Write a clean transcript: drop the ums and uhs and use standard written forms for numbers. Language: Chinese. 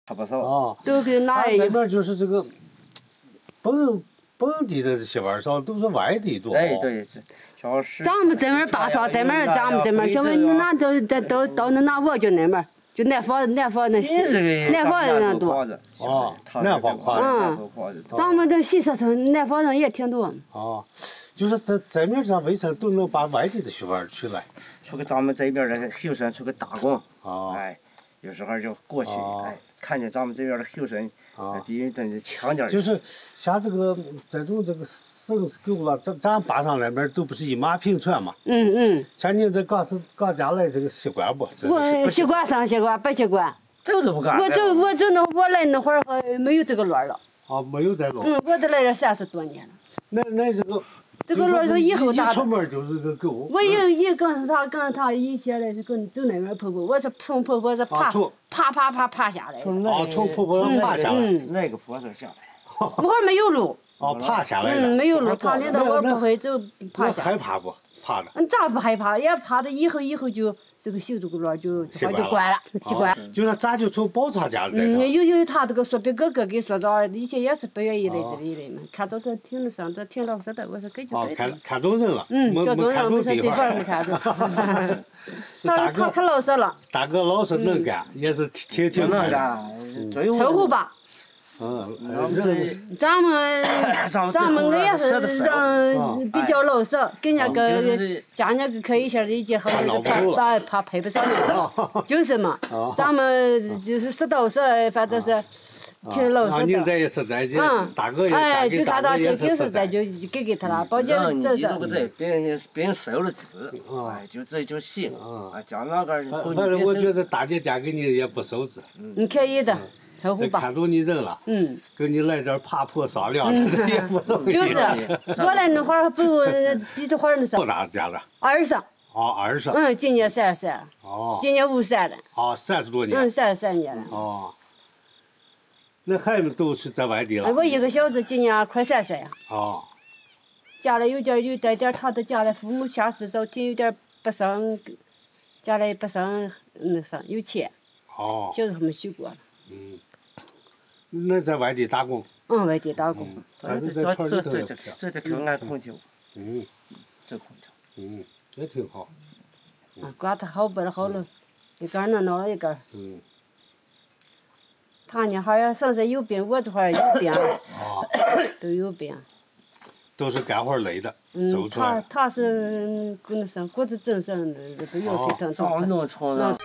差不少。 啊， 都给拿来咱这边就是这个本地的媳妇儿少，都是外地多。 哎，对，像是。 咱们这边巴少，这边咱们这边小妹哪都能拿我就那边，就南方那南方人多。 哦，南方夸的。咱们这西社村南方人也挺多。 哦，就是这面上为啥都能把外地的媳妇儿娶来？ 出个咱们这边的后生出个打工。 哦。 哎，有时候就过去，哎，看见咱们这边的后生，比人真是强点。 就是像这种这个省市狗了，咱坝上那边都不是一马平川嘛。像你这刚家来这个习惯不？ 我习惯上习惯不习惯？ 走都不干。 我来那会儿没有这个轮了。 哦，没有这路。 我都来这30多年了。 那这个轮是以后打的。 一出门就是个狗。 我跟他一起来是跟走那边婆婆，我是从婆婆是爬下来。 从婆婆爬下来。 那个坡上下来。 那会儿没有路。 爬下来的。 没有路，他领导我不会走，爬下。 害怕不？怕的。 咋不害怕？也怕的以后就这个修这个轮就惯了，习惯。 就是咱就从宝昌家来。 有他这个说别哥给说着，以前也是不愿意来这里的嘛，看到他挺上，他挺老实的，我说给就给。 看懂人了。 看懂人，没说对方没看懂。他可老实了。 大哥老实能干，也是挺能干， 凑合吧。咱们也是人比较老实，跟人家个家人家可以些理解，后头就怕配不上人，就是嘛。咱们就是实到实，反正是挺老实的。 您这也实在，大哥也哎，就看他挺实在，就给他了，保证这个别人收了字，哎，就这就行。啊，叫那个。 反正我觉得大姐嫁给你也不收字。 可以的。 这看懂你人了，跟你来这爬坡商量，这也不容易。 就是我来那会儿不比这会儿那少。 多大家的 ？20。 哦，20。 今年33了。 哦。 今年53了。 哦，30多年。 33年了。 哦。那孩子都是在外地了。 我一个小子今年快3岁了。 哦。 家里有带点他的家里父母下世早挺有点不生，家里不生生有钱。 哦。 小时候没许过了。 那在外地打工？ 外地打工。 这口安空调。这空调。 也挺好。 管他好不好了，一杆能闹了一杆。他呢好像生是有病，我这会儿有病。都有病。 都是干活累的。他是骨质增生的，这个腰腿疼。 上农村了。